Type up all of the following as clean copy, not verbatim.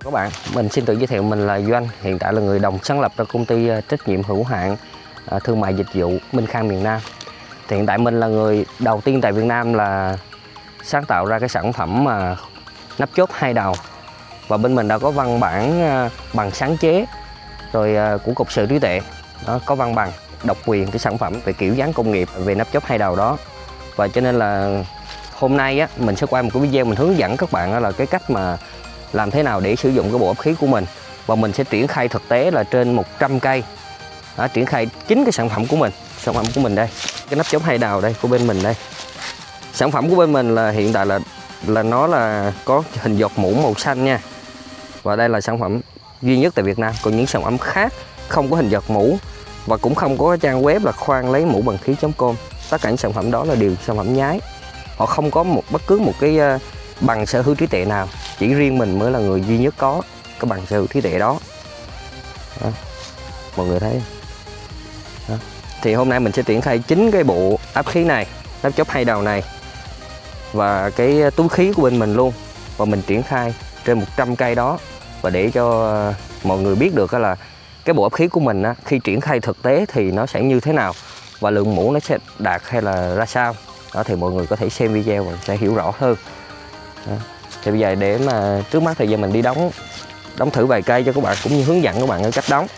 Các bạn, mình xin tự giới thiệu mình là Doanh, hiện tại là người đồng sáng lập ra công ty trách nhiệm hữu hạn thương mại dịch vụ Minh Khang miền Nam. Thì hiện tại mình là người đầu tiên tại Việt Nam là sáng tạo ra cái sản phẩm nắp chốt 2 đầu. Và bên mình đã có văn bản bằng sáng chế rồi của Cục Sở Trí tuệ. Đó, có văn bằng độc quyền cái sản phẩm về kiểu dáng công nghiệp về nắp chốt 2 đầu đó. Và cho nên là hôm nay á, mình sẽ quay một cái video mình hướng dẫn các bạn là cái cách mà làm thế nào để sử dụng cái bộ ấp khí của mình. Và mình sẽ triển khai thực tế là trên 100 cây. Đó, triển khai chính cái sản phẩm của mình. Sản phẩm của mình đây, cái nắp chốt 2 đầu đây của bên mình đây. Sản phẩm của bên mình là hiện tại là nó là có hình giọt mũ màu xanh nha. Và đây là sản phẩm duy nhất tại Việt Nam. Còn những sản phẩm khác không có hình giọt mũ và cũng không có trang web là khoan lấy mũ bằng khí.com. Tất cả những sản phẩm đó là đều sản phẩm nhái. Họ không có bất cứ một cái bằng sở hữu trí tuệ nào. Chỉ riêng mình mới là người duy nhất có cái bằng sở hữu trí tuệ đó. Đó, mọi người thấy đó. Thì hôm nay mình sẽ triển khai chính cái bộ áp khí này, nắp chốt 2 đầu này và cái túi khí của bên mình luôn. Và mình triển khai trên 100 cây đó. Và để cho mọi người biết được là cái bộ áp khí của mình khi triển khai thực tế thì nó sẽ như thế nào và lượng mũ nó sẽ đạt hay là ra sao. Đó thì mọi người có thể xem video và sẽ hiểu rõ hơn. Đó. Thì bây giờ để mà trước mắt thì giờ mình đi đóng thử vài cây cho các bạn cũng như hướng dẫn các bạn cái cách đóng.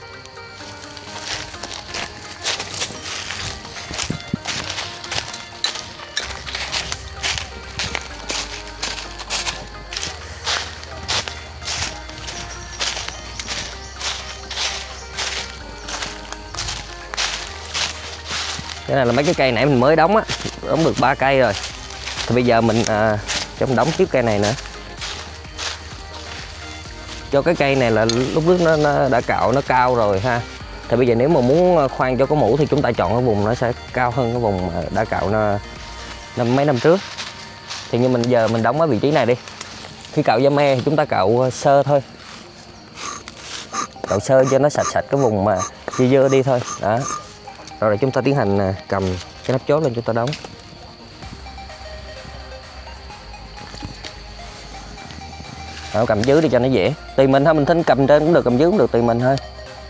Cái này là mấy cái cây nãy mình mới đóng được 3 cây rồi. Thì bây giờ mình cho mình đóng tiếp cây này nữa. Cho cái cây này là lúc trước nó đã cạo nó cao rồi ha. Thì bây giờ nếu mà muốn khoan cho có mũ thì chúng ta chọn cái vùng nó sẽ cao hơn cái vùng đã cạo mấy năm trước. Thì như mình giờ mình đóng ở vị trí này đi. Khi cạo da me thì chúng ta cạo sơ thôi. Cạo sơ cho nó sạch cái vùng mà dơ dơ đi thôi. Đó. Rồi chúng ta tiến hành cầm cái nắp chốt lên chúng ta đóng. Đó, cầm dưới để cho nó dễ. Tùy mình thôi, mình thích cầm trên cũng được, cầm dưới cũng được, tùy mình thôi.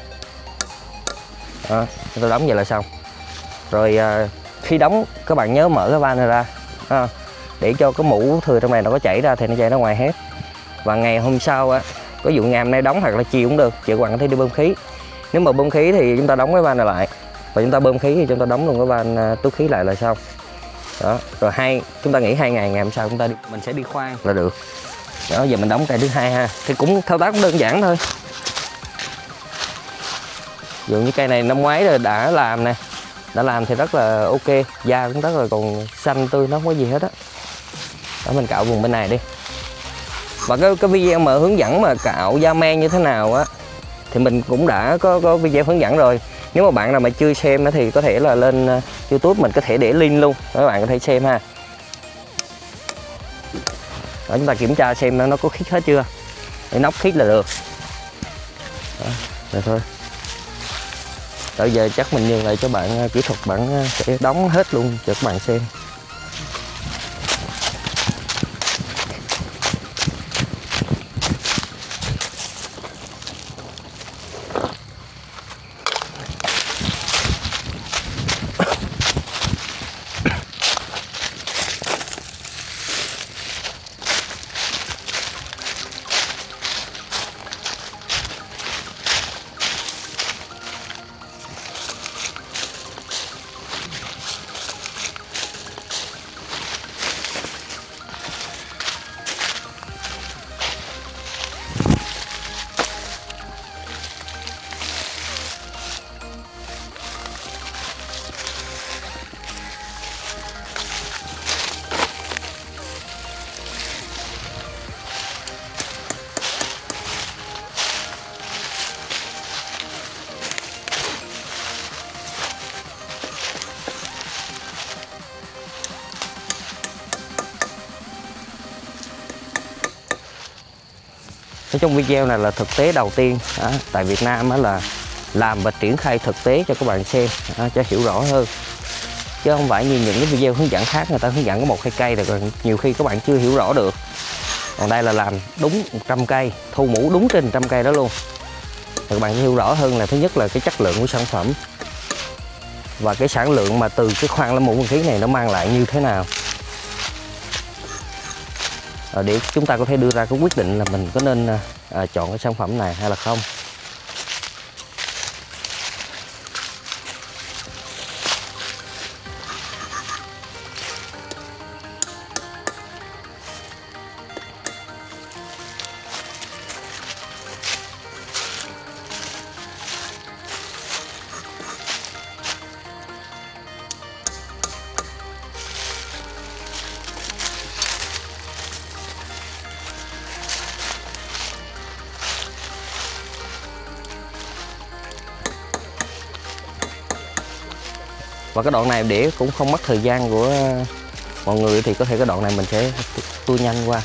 Đó, chúng ta đóng vậy là xong. Rồi khi đóng các bạn nhớ mở cái van này ra để cho cái mũ thừa trong này nó có chảy ra thì nó chảy ra ngoài hết. Và ngày hôm sau có dụ ngày hôm nay đóng hoặc là chiều cũng được, chiều các bạn có thể đi bơm khí. Nếu mà bơm khí thì chúng ta đóng cái van này lại. Và chúng ta bơm khí thì chúng ta đóng luôn cái van túi khí lại là xong. Đó, rồi chúng ta nghỉ 2 ngày, ngày hôm sau mình sẽ đi khoan là được. Đó, giờ mình đóng cây thứ 2 ha. Thì cũng thao tác cũng đơn giản thôi. Ví dụ như cây này năm ngoái rồi đã làm nè. Đã làm thì rất là ok, da cũng rất là còn xanh tươi, nó không có gì hết á. Đó, mình cạo vùng bên này đi. Và cái video mà hướng dẫn mà cạo da me như thế nào thì mình cũng đã có video hướng dẫn rồi. Nếu mà bạn nào mà chưa xem thì có thể là lên YouTube mình có thể để link luôn, các bạn có thể xem ha. Đó, chúng ta kiểm tra xem nó có khít hết chưa, để nóc khít là được. Đó, rồi thôi. Bây giờ chắc mình nhường lại cho bạn kỹ thuật, bạn sẽ đóng hết luôn cho các bạn xem. Trong video này là thực tế đầu tiên tại Việt Nam là làm và triển khai thực tế cho các bạn xem cho hiểu rõ hơn, chứ không phải như những cái video hướng dẫn khác người ta hướng dẫn có 1-2 cây rồi nhiều khi các bạn chưa hiểu rõ được. Còn đây là làm đúng 100 cây, thu mũ đúng trên 100 cây đó luôn. Các bạn hiểu rõ hơn là thứ nhất là cái chất lượng của sản phẩm và cái sản lượng mà từ cái khoan làm mũ bình khí này nó mang lại như thế nào. Để chúng ta có thể đưa ra cái quyết định là mình có nên chọn cái sản phẩm này hay là không. Và cái đoạn này để cũng không mất thời gian của mọi người thì có thể cái đoạn này mình sẽ tua nhanh qua.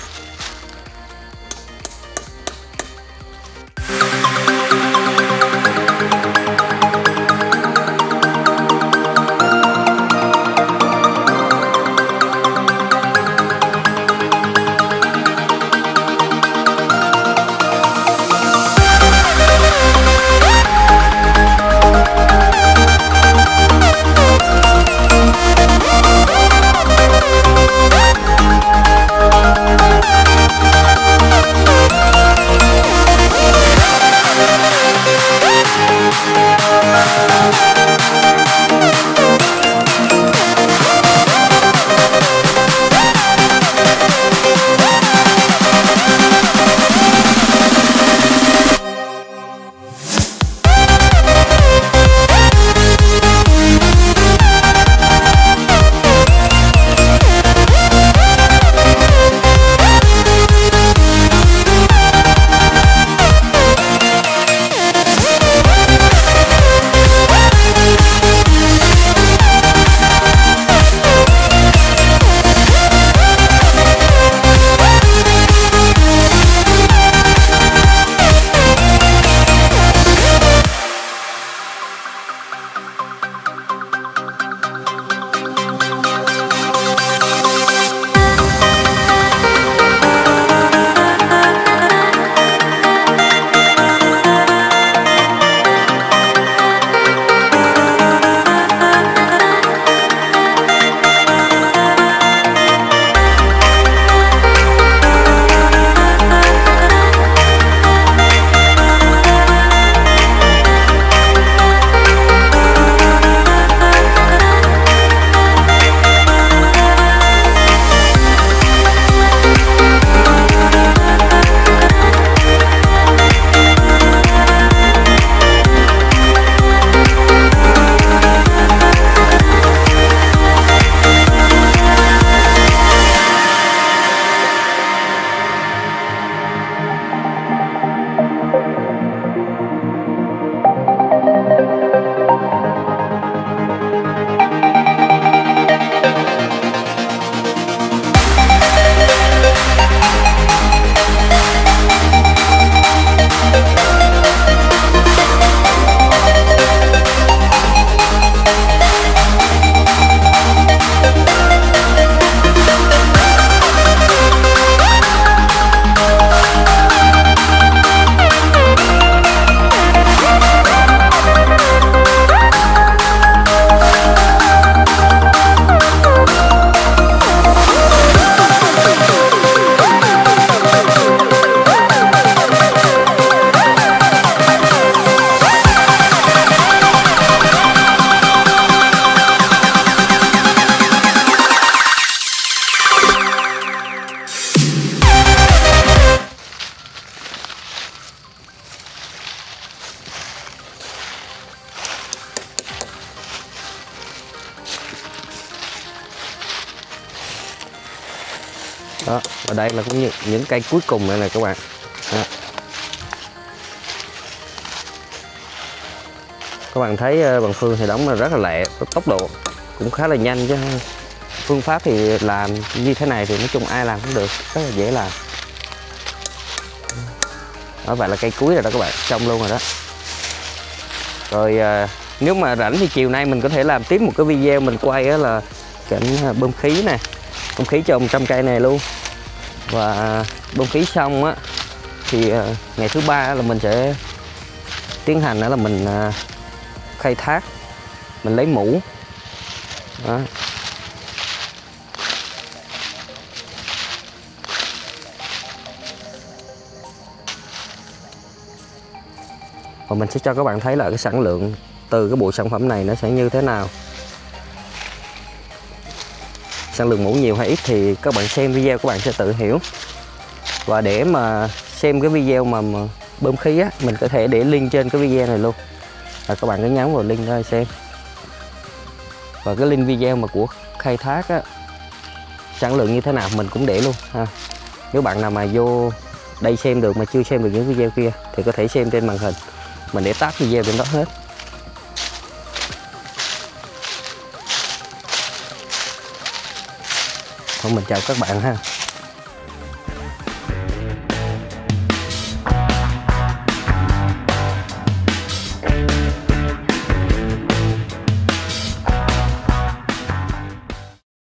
Đó, và đây là cũng những cây cuối cùng này nè các bạn. Đó. Các bạn thấy bằng Phương thì đóng là rất là lẹ, tốc độ cũng khá là nhanh chứ. Phương pháp thì làm như thế này thì nói chung ai làm cũng được, rất là dễ làm. Đó, vậy là cây cuối rồi đó các bạn, xong luôn rồi đó. Rồi nếu mà rảnh thì chiều nay mình có thể làm tiếp một cái video mình quay là cảnh bơm khí nè, bơm khí cho 100 cây này luôn. Và bơm khí xong á thì ngày thứ ba là mình sẽ tiến hành là mình khai thác, mình lấy mũ đó. Và mình sẽ cho các bạn thấy là cái sản lượng từ cái bộ sản phẩm này nó sẽ như thế nào. Sản lượng mũ nhiều hay ít thì các bạn xem video các bạn sẽ tự hiểu. Và để mà xem cái video mà bơm khí á, mình có thể để link trên cái video này luôn. Và các bạn cứ nhấn vào link ra xem. Và cái link video mà của khai thác á, sản lượng như thế nào mình cũng để luôn ha. Nếu bạn nào mà vô đây xem được mà chưa xem được những video kia thì có thể xem trên màn hình. Mình để tag video trên đó hết. Thôi mình chào các bạn ha.